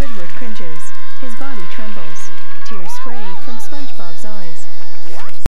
Squidward cringes. His body trembles. Tears spray from SpongeBob